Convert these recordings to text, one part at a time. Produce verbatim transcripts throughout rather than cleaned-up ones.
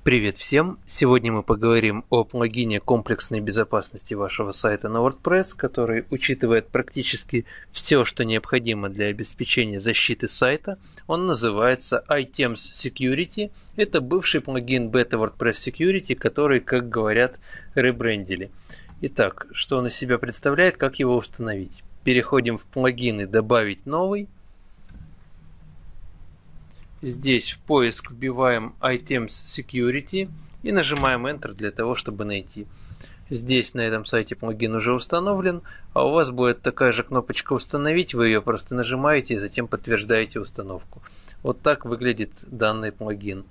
Привет всем! Сегодня мы поговорим о плагине комплексной безопасности вашего сайта на WordPress, который учитывает практически все, что необходимо для обеспечения защиты сайта. Он называется iThemes Security. Это бывший плагин Beta WordPress Security, который, как говорят, ребрендили. Итак, что он из себя представляет, как его установить? Переходим в плагины «Добавить новый». Здесь в поиск вбиваем iThemes Security и нажимаем Enter для того, чтобы найти. Здесь на этом сайте плагин уже установлен, а у вас будет такая же кнопочка «Установить», вы ее просто нажимаете и затем подтверждаете установку. Вот так выглядит данный плагин.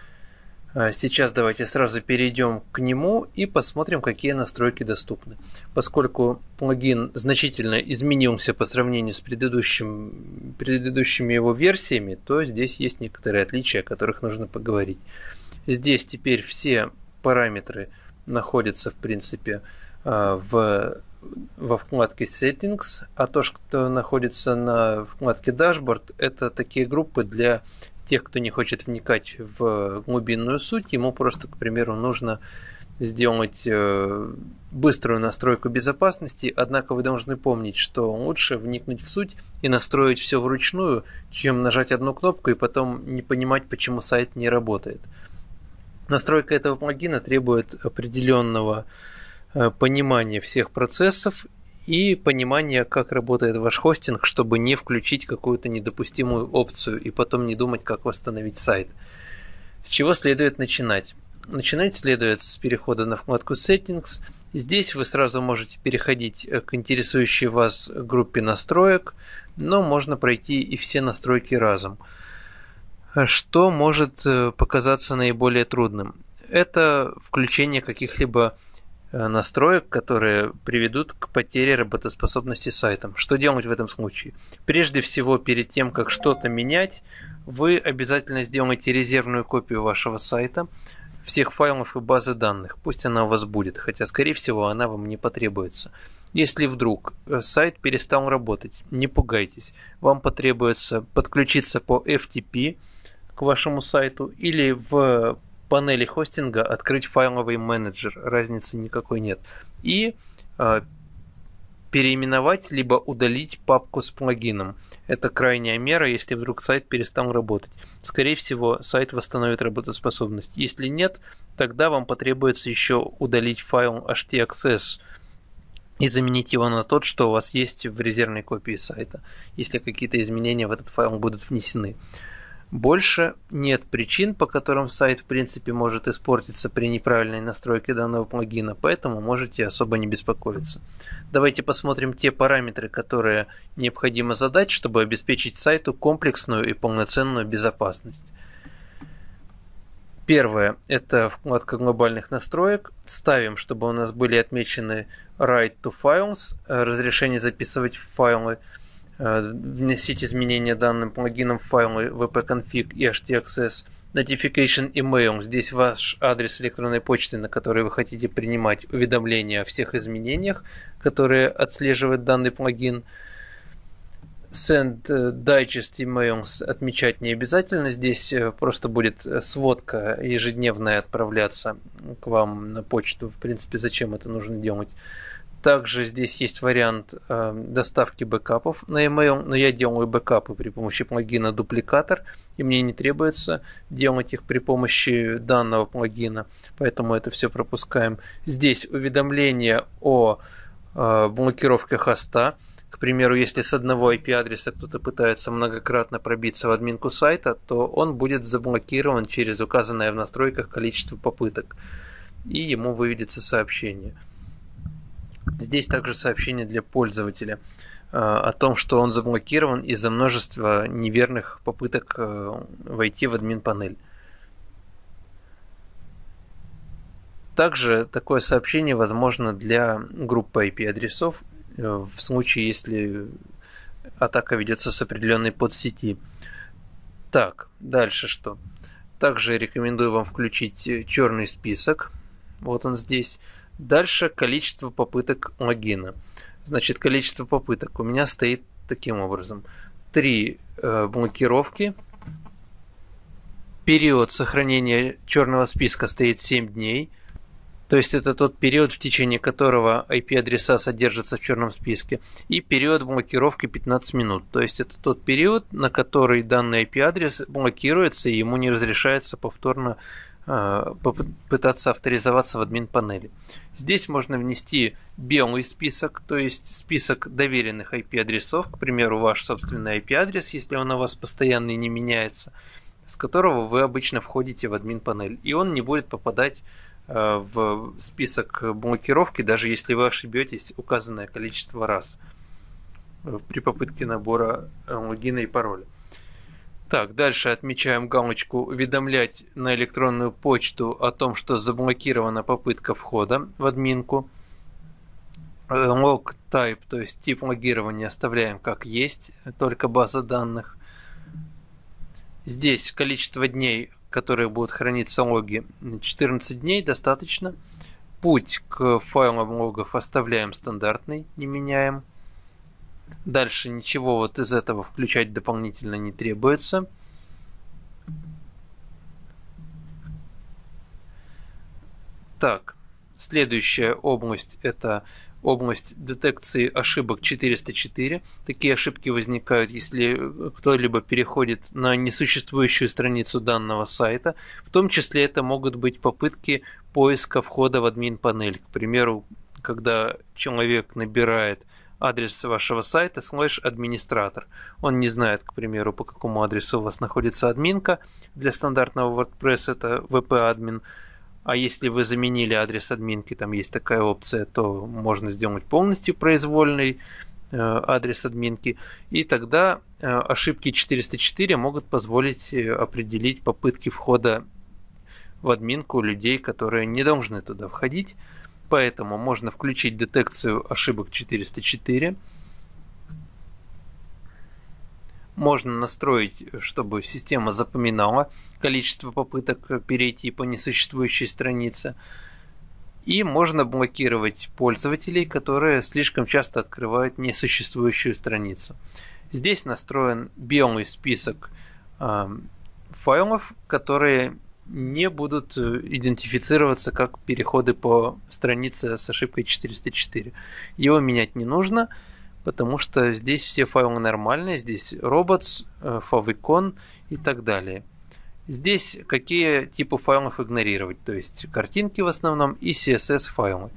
Сейчас давайте сразу перейдем к нему и посмотрим, какие настройки доступны. Поскольку плагин значительно изменился по сравнению с предыдущим, предыдущими его версиями, то здесь есть некоторые отличия, о которых нужно поговорить. Здесь теперь все параметры находятся, в принципе, в, во вкладке Settings, а то, что находится на вкладке Dashboard, это такие группы для тех, кто не хочет вникать в глубинную суть. Ему просто, к примеру, нужно сделать быструю настройку безопасности, однако вы должны помнить, что лучше вникнуть в суть и настроить все вручную, чем нажать одну кнопку и потом не понимать, почему сайт не работает. Настройка этого плагина требует определенного понимания всех процессов и понимание, как работает ваш хостинг, чтобы не включить какую-то недопустимую опцию и потом не думать, как восстановить сайт. С чего следует начинать? Начинать следует с перехода на вкладку Settings. Здесь вы сразу можете переходить к интересующей вас группе настроек, но можно пройти и все настройки разом. Что может показаться наиболее трудным? Это включение каких-либо настроек, которые приведут к потере работоспособности сайта. Что делать в этом случае? Прежде всего, перед тем, как что-то менять, вы обязательно сделаете резервную копию вашего сайта, всех файлов и базы данных. Пусть она у вас будет, хотя, скорее всего, она вам не потребуется. Если вдруг сайт перестал работать, не пугайтесь. Вам потребуется подключиться по эф ти пи к вашему сайту или в панели хостинга открыть файловый менеджер, разницы никакой нет, и э, переименовать либо удалить папку с плагином. Это крайняя мера, если вдруг сайт перестал работать. Скорее всего, сайт восстановит работоспособность. Если нет, тогда вам потребуется еще удалить файл эйч ти экс эс и заменить его на тот, что у вас есть в резервной копии сайта, если какие-то изменения в этот файл будут внесены. Больше нет причин, по которым сайт в принципе может испортиться при неправильной настройке данного плагина, поэтому можете особо не беспокоиться. Давайте посмотрим те параметры, которые необходимо задать, чтобы обеспечить сайту комплексную и полноценную безопасность. Первое – это вкладка глобальных настроек. Ставим, чтобы у нас были отмечены Write to Files, разрешение записывать файлы, вносить изменения данным плагином в файлы ви пи-config и эйч ти экс эс. Notification Email. Здесь ваш адрес электронной почты, на который вы хотите принимать уведомления о всех изменениях, которые отслеживает данный плагин. Send Digest Emails отмечать не обязательно. Здесь просто будет сводка ежедневная отправляться к вам на почту. В принципе, зачем это нужно делать? Также здесь есть вариант э, доставки бэкапов на email, но я делаю бэкапы при помощи плагина Duplicator, и мне не требуется делать их при помощи данного плагина, поэтому это все пропускаем. Здесь уведомление о э, блокировке хоста. К примеру, если с одного ай пи-адреса кто-то пытается многократно пробиться в админку сайта, то он будет заблокирован через указанное в настройках количество попыток, и ему выведется сообщение. Здесь также сообщение для пользователя э, о том, что он заблокирован из-за множества неверных попыток э, войти в админ-панель. Также такое сообщение возможно для группы ай пи-адресов э, в случае, если атака ведется с определенной подсети. Так, дальше что? Также рекомендую вам включить черный список. Вот он здесь. Дальше количество попыток логина. Значит, количество попыток у меня стоит таким образом. Три э, блокировки период сохранения черного списка стоит семь дней. То есть это тот период, в течение которого ай пи-адреса содержатся в черном списке. И период блокировки пятнадцать минут. То есть это тот период, на который данный ай пи-адрес блокируется и ему не разрешается повторно э, попытаться авторизоваться в админ-панели. Здесь можно внести белый список, то есть список доверенных ай пи-адресов, к примеру, ваш собственный ай пи-адрес, если он у вас постоянно и не меняется, с которого вы обычно входите в админ-панель. И он не будет попадать в список блокировки, даже если вы ошибетесь указанное количество раз при попытке набора логина и пароля. Так, дальше отмечаем галочку «Уведомлять на электронную почту о том, что заблокирована попытка входа в админку». Log type, то есть тип логирования, оставляем как есть, только база данных. Здесь количество дней, которые будут храниться логи, четырнадцать дней, достаточно. Путь к файлам логов оставляем стандартный, не меняем. Дальше ничего вот из этого включать дополнительно не требуется. Так, следующая область — это область детекции ошибок четыреста четыре. Такие ошибки возникают, если кто-либо переходит на несуществующую страницу данного сайта. В том числе это могут быть попытки поиска входа в админ-панель. К примеру, когда человек набирает адрес вашего сайта слэш администратор. Он не знает, к примеру, по какому адресу у вас находится админка. Для стандартного WordPress это ви пи-админ. А если вы заменили адрес админки, там есть такая опция, то можно сделать полностью произвольный э, адрес админки. И тогда э, ошибки четыреста четыре могут позволить э, определить попытки входа в админку людей, которые не должны туда входить. Поэтому можно включить детекцию ошибок четыреста четыре. Можно настроить, чтобы система запоминала количество попыток перейти по несуществующей странице. И можно блокировать пользователей, которые слишком часто открывают несуществующую страницу. Здесь настроен белый список э, файлов, которые не будут идентифицироваться как переходы по странице с ошибкой четыреста четыре. Его менять не нужно, потому что здесь все файлы нормальные, здесь robots, favicon и так далее. Здесь какие типы файлов игнорировать, то есть картинки в основном и си эс эс файлы.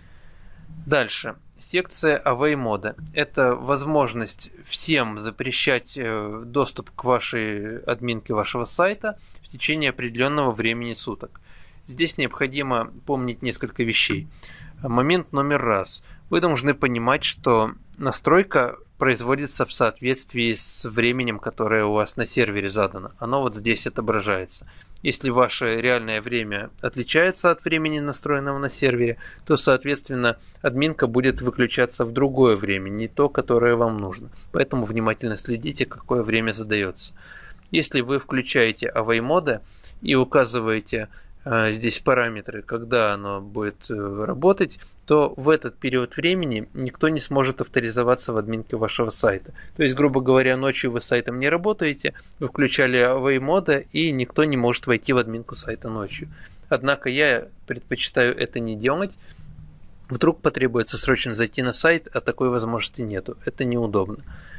Дальше. Секция Away мода. Это возможность всем запрещать доступ к вашей админке вашего сайта в течение определенного времени суток. Здесь необходимо помнить несколько вещей. Момент номер раз. Вы должны понимать, что настройка производится в соответствии с временем, которое у вас на сервере задано. Оно вот здесь отображается. Если ваше реальное время отличается от времени, настроенного на сервере, то, соответственно, админка будет выключаться в другое время, не то, которое вам нужно. Поэтому внимательно следите, какое время задается. Если вы включаете Away мода и указываете э, здесь параметры, когда оно будет э, работать, то в этот период времени никто не сможет авторизоваться в админке вашего сайта. То есть, грубо говоря, ночью вы с сайтом не работаете, вы включали Away мода, и никто не может войти в админку сайта ночью. Однако я предпочитаю это не делать. Вдруг потребуется срочно зайти на сайт, а такой возможности нету. Это неудобно.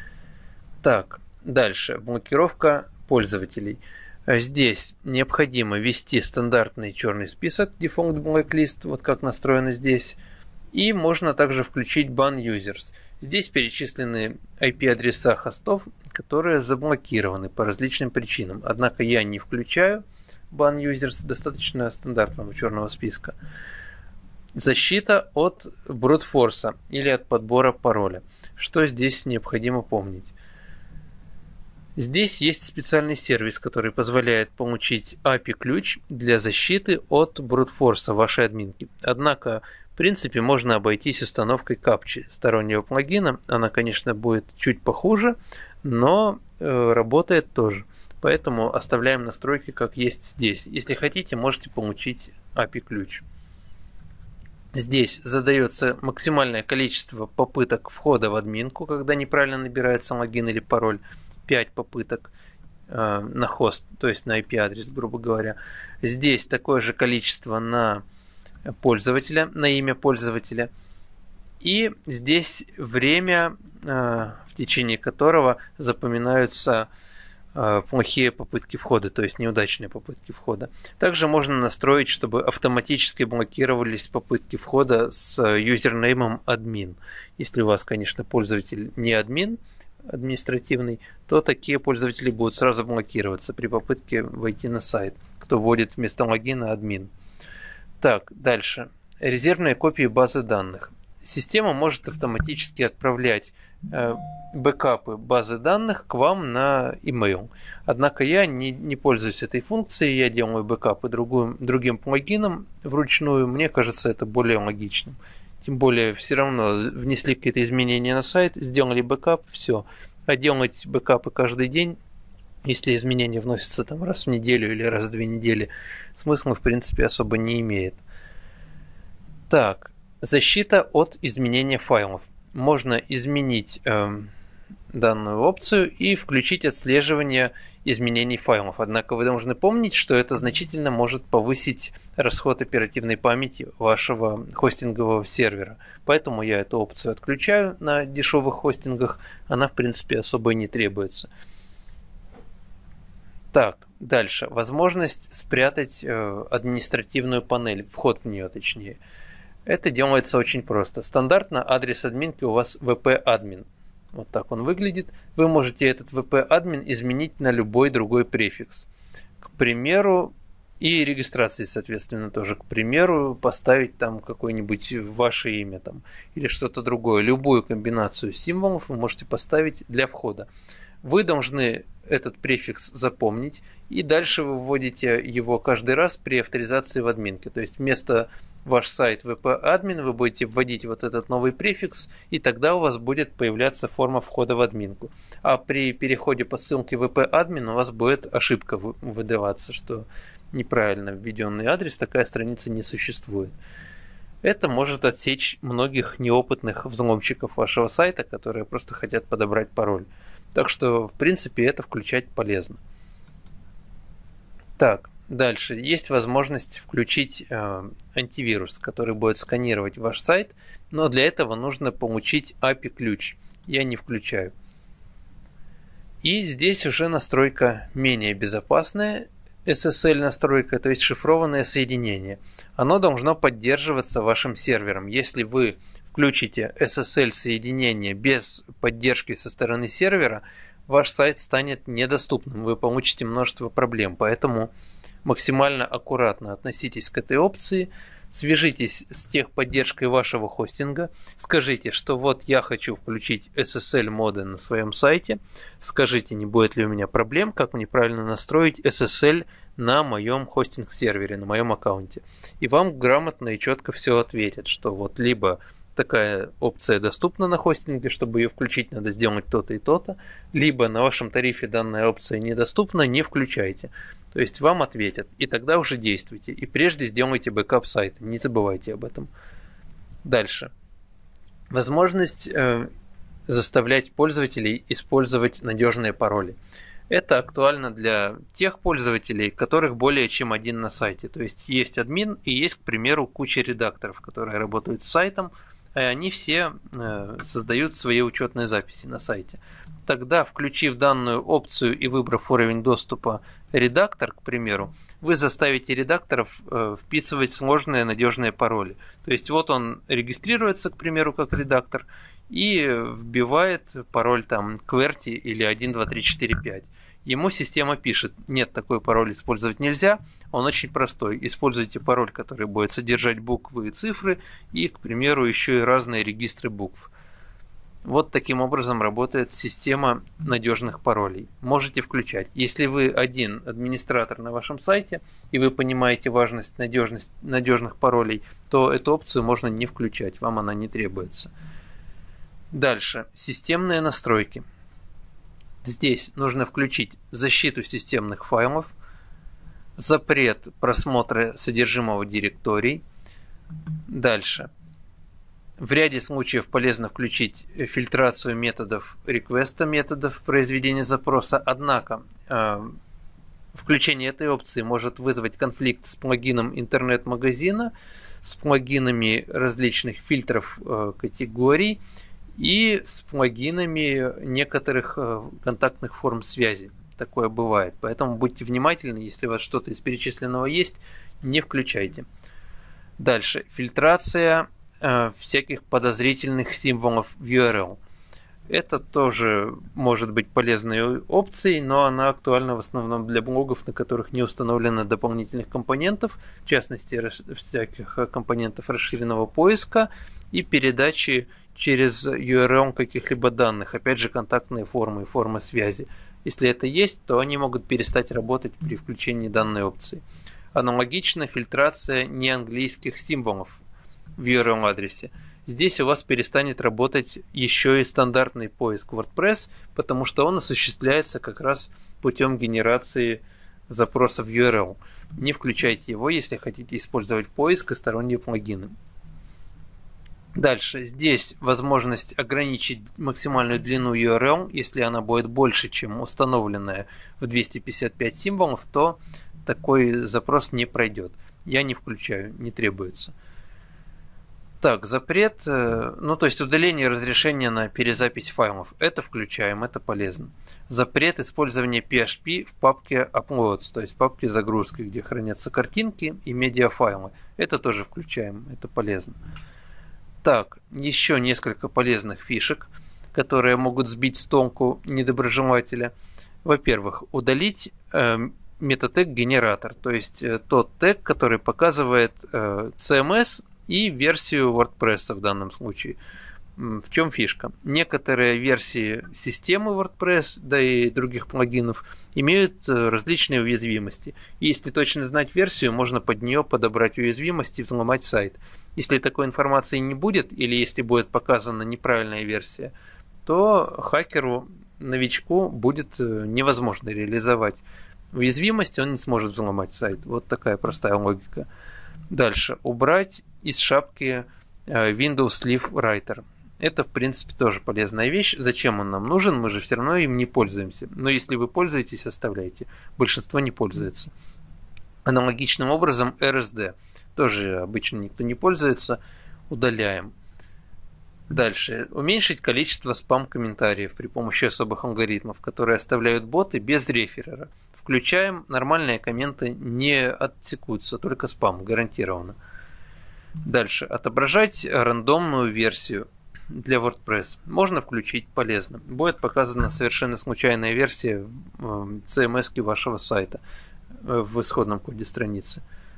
Так, дальше. Блокировка пользователей. Здесь необходимо ввести стандартный черный список, Default Blacklist, вот как настроено здесь. И можно также включить Ban Users. Здесь перечислены ай пи-адреса хостов, которые заблокированы по различным причинам. Однако я не включаю Ban Users, достаточно стандартного черного списка. Защита от брутфорса или от подбора пароля. Что здесь необходимо помнить? Здесь есть специальный сервис, который позволяет получить эй пи ай-ключ для защиты от брутфорса вашей админки. Однако, в принципе, можно обойтись установкой капчи стороннего плагина. Она, конечно, будет чуть похуже, но э, работает тоже. Поэтому оставляем настройки как есть здесь. Если хотите, можете получить эй пи ай-ключ. Здесь задается максимальное количество попыток входа в админку, когда неправильно набирается логин или пароль. пять попыток. э, на хост, то есть на ай пи-адрес, грубо говоря. Здесь такое же количество на пользователя, на имя пользователя. И здесь время, э, в течение которого запоминаются плохие попытки входа, то есть неудачные попытки входа. Также можно настроить, чтобы автоматически блокировались попытки входа с юзернеймом админ. Если у вас, конечно, пользователь не админ административный, то такие пользователи будут сразу блокироваться при попытке войти на сайт, кто вводит вместо логина админ. Так, дальше. Резервные копии базы данных. Система может автоматически отправлять э, бэкапы базы данных к вам на email. Однако я не, не пользуюсь этой функцией, я делаю бэкапы другим, другим плагином вручную. Мне кажется, это более логичным. Тем более, все равно внесли какие-то изменения на сайт, сделали бэкап, все. А делать бэкапы каждый день, если изменения вносятся там раз в неделю или раз в две недели, смысла в принципе особо не имеет. Так. Защита от изменения файлов. Можно изменить э, данную опцию и включить отслеживание изменений файлов. Однако вы должны помнить, что это значительно может повысить расход оперативной памяти вашего хостингового сервера. Поэтому я эту опцию отключаю на дешевых хостингах. Она, в принципе, особо и не требуется. Так, дальше. Возможность спрятать э, административную панель, вход в нее точнее. Это делается очень просто. Стандартно адрес админки у вас ви пи-админ. Вот так он выглядит. Вы можете этот ви пи-админ изменить на любой другой префикс. К примеру, и регистрации, соответственно, тоже. К примеру, поставить там какое-нибудь ваше имя там, или что-то другое. Любую комбинацию символов вы можете поставить для входа. Вы должны этот префикс запомнить, и дальше вы вводите его каждый раз при авторизации в админке. То есть вместо ваш сайт ви пи-админ вы будете вводить вот этот новый префикс, и тогда у вас будет появляться форма входа в админку. А при переходе по ссылке ви пи-админ у вас будет ошибка выдаваться, что неправильно введенный адрес, такая страница не существует. Это может отсечь многих неопытных взломщиков вашего сайта, которые просто хотят подобрать пароль. Так что, в принципе, это включать полезно. Так, дальше. Есть возможность включить э, антивирус, который будет сканировать ваш сайт, но для этого нужно получить эй пи ай-ключ. Я не включаю. И здесь уже настройка менее безопасная, эс эс эль-настройка, то есть шифрованное соединение. Оно должно поддерживаться вашим сервером. Если вы включите эс эс эль-соединение без поддержки со стороны сервера, ваш сайт станет недоступным. Вы получите множество проблем. Поэтому максимально аккуратно относитесь к этой опции. Свяжитесь с техподдержкой вашего хостинга. Скажите, что вот я хочу включить эс эс эль-моды на своем сайте. Скажите, не будет ли у меня проблем, как мне правильно настроить эс эс эль на моем хостинг-сервере, на моем аккаунте. И вам грамотно и четко все ответят, что вот либо такая опция доступна на хостинге, чтобы ее включить, надо сделать то-то и то-то, либо на вашем тарифе данная опция недоступна, не включайте. То есть вам ответят, и тогда уже действуйте. И прежде сделайте бэкап сайта, не забывайте об этом. Дальше. Возможность э, заставлять пользователей использовать надежные пароли. Это актуально для тех пользователей, которых более чем один на сайте. То есть есть админ и есть, к примеру, куча редакторов, которые работают с сайтом, и они все э, создают свои учетные записи на сайте. Тогда, включив данную опцию и выбрав уровень доступа редактор, к примеру, вы заставите редакторов э, вписывать сложные надежные пароли. То есть вот он регистрируется, к примеру, как редактор и вбивает пароль там кверти или один два три четыре пять. Ему система пишет: нет, такой пароль использовать нельзя, он очень простой. Используйте пароль, который будет содержать буквы и цифры, и, к примеру, еще и разные регистры букв. Вот таким образом работает система надежных паролей. Можете включать. Если вы один администратор на вашем сайте, и вы понимаете важность надежность, надежных паролей, то эту опцию можно не включать, вам она не требуется. Дальше. Системные настройки. Здесь нужно включить защиту системных файлов, запрет просмотра содержимого директорий. Дальше. В ряде случаев полезно включить фильтрацию методов реквеста, методов произведения запроса, однако включение этой опции может вызвать конфликт с плагином интернет-магазина, с плагинами различных фильтров категорий и с плагинами некоторых контактных форм связи. Такое бывает. Поэтому будьте внимательны, если у вас что-то из перечисленного есть, не включайте. Дальше. Фильтрация э, всяких подозрительных символов в ю ар эл. Это тоже может быть полезной опцией, но она актуальна в основном для блогов, на которых не установлено дополнительных компонентов, в частности, всяких компонентов расширенного поиска и передачи через ю ар эл каких-либо данных, опять же, контактные формы и формы связи. Если это есть, то они могут перестать работать при включении данной опции. Аналогично фильтрация неанглийских символов в ю ар эл адресе. Здесь у вас перестанет работать еще и стандартный поиск WordPress, потому что он осуществляется как раз путем генерации запросов в ю ар эл. Не включайте его, если хотите использовать поиск и сторонние плагины. Дальше. Здесь возможность ограничить максимальную длину ю ар эл. Если она будет больше, чем установленная в двести пятьдесят пять символов, то такой запрос не пройдет. Я не включаю, не требуется. Так, запрет, ну то есть удаление разрешения на перезапись файлов. Это включаем, это полезно. Запрет использования пи эйч пи в папке Uploads, то есть в папке загрузки, где хранятся картинки и медиафайлы. Это тоже включаем, это полезно. Так, еще несколько полезных фишек, которые могут сбить с толку недоброжелателя. Во-первых, удалить э, метатег-генератор, то есть э, тот тег, который показывает э, си эм эс и версию WordPress в данном случае. В чем фишка? Некоторые версии системы WordPress, да и других плагинов, имеют различные уязвимости. И если точно знать версию, можно под нее подобрать уязвимости и взломать сайт. Если такой информации не будет, или если будет показана неправильная версия, то хакеру, новичку будет невозможно реализовать уязвимость, он не сможет взломать сайт. Вот такая простая логика. Дальше. Убрать из шапки Windows Live Writer. Это, в принципе, тоже полезная вещь. Зачем он нам нужен? Мы же все равно им не пользуемся. Но если вы пользуетесь, оставляйте. Большинство не пользуется. Аналогичным образом эр эс ди. Тоже обычно никто не пользуется. Удаляем. Дальше. Уменьшить количество спам-комментариев при помощи особых алгоритмов, которые оставляют боты без реферера. Включаем. Нормальные комменты не отсекутся, только спам, гарантированно. Дальше. Отображать рандомную версию для WordPress. Можно включить, полезно. Будет показана совершенно случайная версия си эм эс-ки вашего сайта в исходном коде страницы.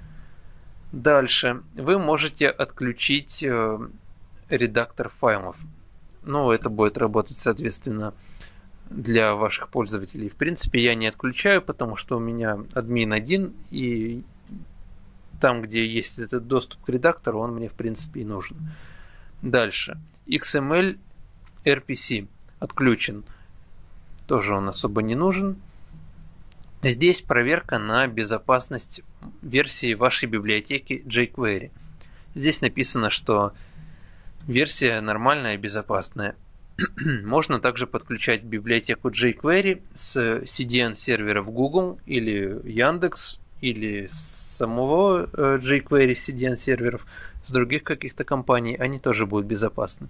Дальше. Вы можете отключить редактор файлов. Ну, это будет работать, соответственно, для ваших пользователей. В принципе, я не отключаю, потому что у меня админ один, и там, где есть этот доступ к редактору, он мне, в принципе, и нужен. Дальше. икс эм эль эр пи си отключен. Тоже он особо не нужен. Здесь проверка на безопасность версии вашей библиотеки jQuery. Здесь написано, что версия нормальная и безопасная. Можно также подключать библиотеку jQuery с си ди эн-серверов Google или Яндекс, или с самого jQuery си ди эн-серверов, с других каких-то компаний, они тоже будут безопасны.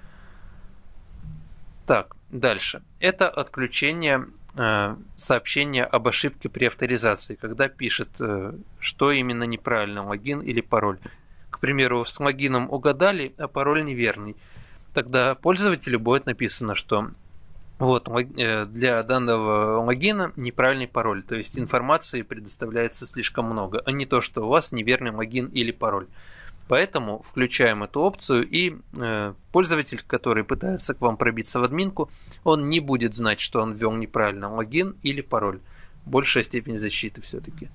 Так, дальше. Это отключение э, сообщения об ошибке при авторизации, когда пишет, э, что именно неправильно, логин или пароль. К примеру, с логином угадали, а пароль неверный. Тогда пользователю будет написано, что вот для данного логина неправильный пароль, то есть информации предоставляется слишком много, а не то, что у вас неверный логин или пароль. Поэтому включаем эту опцию, и э, пользователь, который пытается к вам пробиться в админку, он не будет знать, что он ввел неправильно логин или пароль. Большая степень защиты все-таки.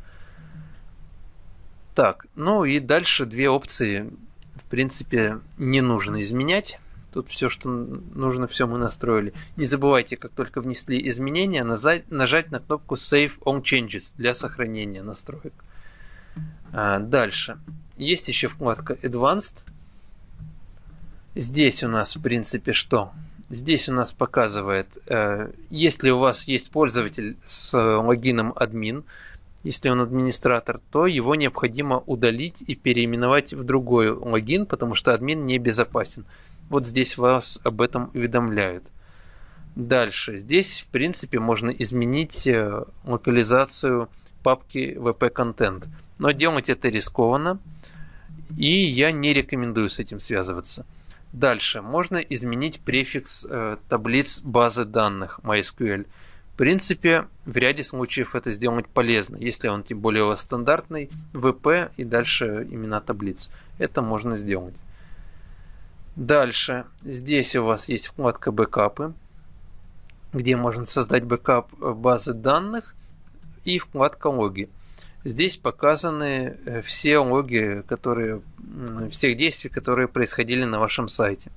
Так, ну и дальше две опции, в принципе, не нужно изменять. Тут все, что нужно, все мы настроили. Не забывайте, как только внесли изменения, нажать на кнопку Save on Changes для сохранения настроек. А, дальше. Есть еще вкладка Advanced. Здесь у нас, в принципе, что? Здесь у нас показывает, э, если у вас есть пользователь с логином админ, если он администратор, то его необходимо удалить и переименовать в другой логин, потому что админ не безопасен. Вот здесь вас об этом уведомляют. Дальше. Здесь, в принципе, можно изменить локализацию папки ви пи-контент. Но делать это рискованно, и я не рекомендую с этим связываться. Дальше. Можно изменить префикс э, таблиц базы данных MySQL. В принципе, в ряде случаев это сделать полезно, если он тем более у вас стандартный, ви пи и дальше имена таблиц. Это можно сделать. Дальше. Здесь у вас есть вкладка бэкапы, где можно создать бэкап базы данных, и вкладка логи. Здесь показаны все логи, которые, всех действий, которые происходили на вашем сайте.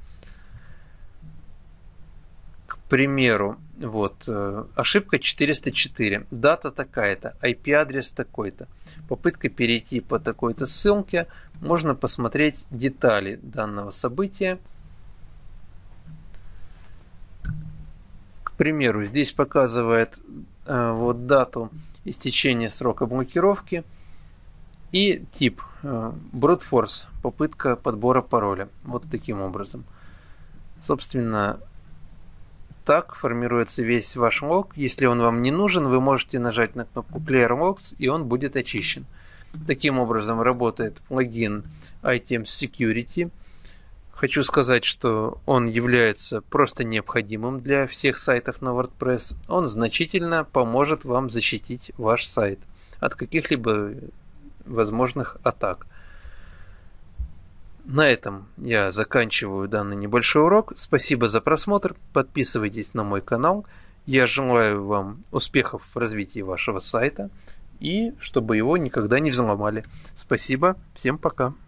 К примеру, вот, ошибка четыреста четыре, дата такая-то, ай пи-адрес такой-то. Попытка перейти по такой-то ссылке, можно посмотреть детали данного события. К примеру, здесь показывает э, вот дату истечения срока блокировки и тип э, brute force, попытка подбора пароля. Вот таким образом. Собственно, так формируется весь ваш лог. Если он вам не нужен, вы можете нажать на кнопку Clear Logs, и он будет очищен. Таким образом работает плагин iTems Security. Хочу сказать, что он является просто необходимым для всех сайтов на WordPress. Он значительно поможет вам защитить ваш сайт от каких-либо возможных атак. На этом я заканчиваю данный небольшой урок. Спасибо за просмотр. Подписывайтесь на мой канал. Я желаю вам успехов в развитии вашего сайта и чтобы его никогда не взломали. Спасибо. Всем пока.